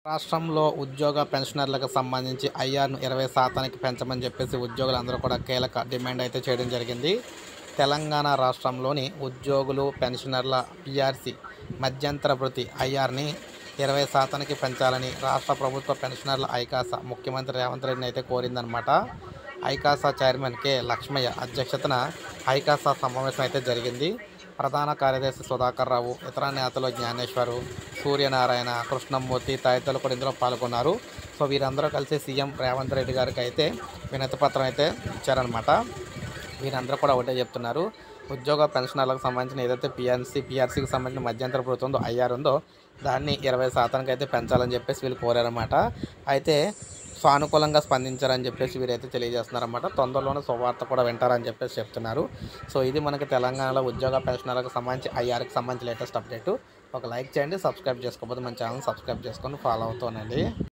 రాష్ట్రంలో ఉద్యోగ పెన్షనర్లకు సంబంధించి ఐఆర్‌ను 20% పెంచమని చెప్పేసి ఉద్యోగులందరూ కూడా కీలక డిమాండ్ అయితే చేయడం జరిగింది. తెలంగాణ రాష్ట్రంలోని ఉద్యోగులు, పెన్షనర్ల పీఆర్సీ మధ్యంతర భృతి ఐఆర్‌ని 20%కి పెంచాలని రాష్ట్ర ప్రభుత్వ పెన్షనర్ల ఐకాస ముఖ్యమంత్రి రేవంత్ రెడ్డిని అయితే కోరిందనమాట. ఐకాస చైర్మన్ కె లక్ష్మయ్య అధ్యక్షతన ఐకాస సమావేశం అయితే జరిగింది. ప్రధాన కార్యదర్శి సుధాకర్ రావు, ఇతర నేతలు జ్ఞానేశ్వరు, సూర్యనారాయణ, కృష్ణమూర్తి తదితరులు కూడా ఇందులో పాల్గొన్నారు. సో వీరందరూ కలిసి సీఎం రేవంత్ రెడ్డి గారికి అయితే వినతి పత్రం అయితే ఇచ్చారనమాట. వీరందరూ కూడా ఒకటే చెప్తున్నారు, ఉద్యోగ పెన్షనర్లకు సంబంధించిన ఏదైతే పీఆర్సీకి సంబంధించిన మధ్యంతర భృతి ఉందో, ఐఆర్ ఉందో దాన్ని 20% అయితే పెంచాలని చెప్పేసి వీళ్ళు కోరారన్నమాట. అయితే సానుకూలంగా స్పందించారని చెప్పేసి వీరైతే తెలియజేస్తున్నారన్నమాట. తొందరలోనే శుభవార్త కూడా వింటారని చెప్పేసి చెప్తున్నారు. సో ఇది మనకి తెలంగాణలో ఉద్యోగ పెన్షనర్లకు సంబంధించి ఐఆర్కి సంబంధించి లేటెస్ట్ అప్డేటు. ఒక లైక్ చేయండి, సబ్స్క్రైబ్ చేసుకోకపోతే మన ఛానల్ సబ్స్క్రైబ్ చేసుకొని ఫాలో అవుతానండి.